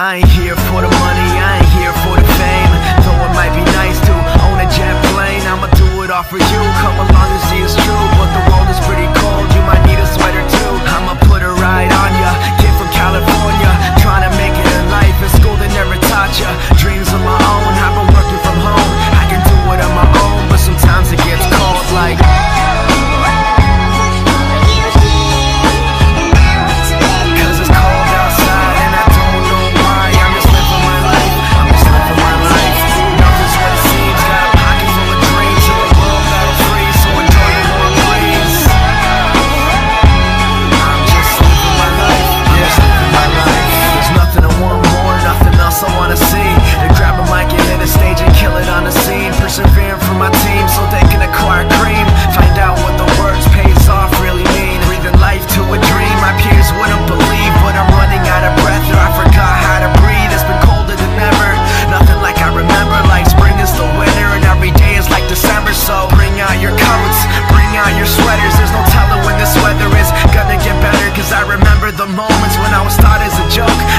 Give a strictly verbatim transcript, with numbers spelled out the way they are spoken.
I ain't here for the money, I ain't here for the fame. Though it might be nice to own a jet plane, I'ma do it all for you, come along and see it's true. But the world is pretty cold, you might need a sweater too. I'ma put a ride on ya, kid from California, trying to make it in life. In school they never taught ya, dreams of my own. I've been working from home, I can do it on my own. But sometimes it gets cold like persevering for my team so they can acquire cream. Find out what the words pays off really mean. Breathing life to a dream my peers wouldn't believe. But I'm running out of breath or I forgot how to breathe. It's been colder than ever, nothing like I remember. Like spring is the winter and every day is like December. So bring out your coats, bring out your sweaters. There's no telling when this weather is gonna get better. Cause I remember the moments when I was thought as a joke.